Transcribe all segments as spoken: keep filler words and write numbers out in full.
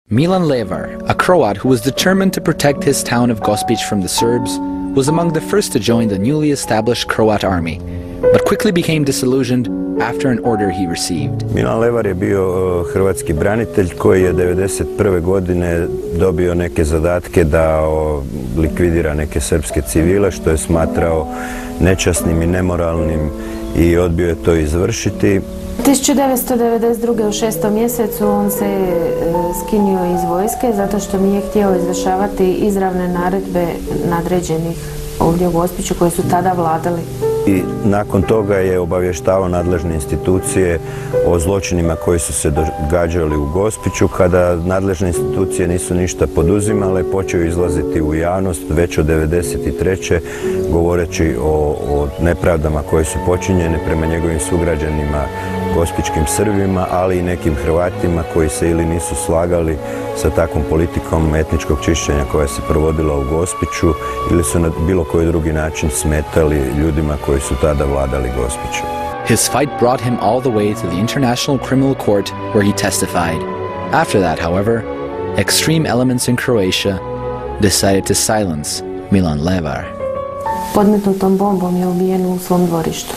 Milan Levar, a Croat who was determined to protect his town of Gospić from the Serbs, was among the first to join the newly established Croat army, but quickly became disillusioned after an order he received. Milan Levar je bio hrvatski branitelj koji je devedeset prve godine dobio neke zadatke da likvidira neke srpske civile, što je smatrao nečasnim i nemoralnim, i odbio je to izvršiti. tisuću devetsto devedeset druge. u šestom mjesecu on se skinio iz vojske zato što nije htio izvršavati izravne naredbe nadređenih ovdje u Gospiću koji su tada vladali. I nakon toga je obavještavao nadležne institucije o zločinima koji su se događali u Gospiću. Kada nadležne institucije nisu ništa poduzimale, počeo izlaziti u javnost već od devedeset treće govoreći o, o nepravdama koje su počinjene prema njegovim sugrađanima, gospićkim Srbima, ali i nekim Hrvatima koji se ili nisu slagali sa takvom politikom etničkog čišćenja koja se provodila u Gospiću, ili su na bilo koji drugi način smetali ljudima koji su tada vladali Gospiću. His fight brought him all the way to the International Criminal Court where he testified. After that, however, extreme elements in Croatia decided to silence Milan Levar. Podmetnutom bombom je ubijen u svom dvorištu.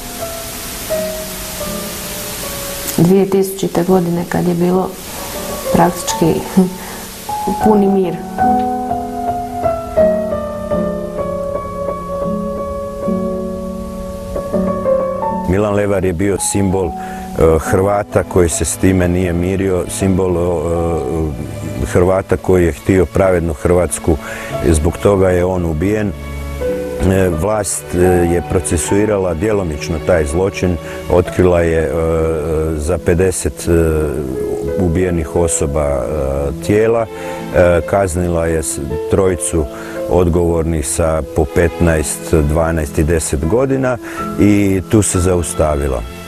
dvije tisućite. godine kad je bilo praktički puni mir. Milan Levar je bio simbol Hrvata koji se s time nije mirio, simbol Hrvata koji je htio pravednu Hrvatsku, zbog toga je on ubijen. Vlast je procesuirala djelomično taj zločin, otkrila je za pedeset ubijenih osoba tijela, kaznila je trojicu odgovornih sa po petnaest, dvanaest i deset godina i tu se zaustavila.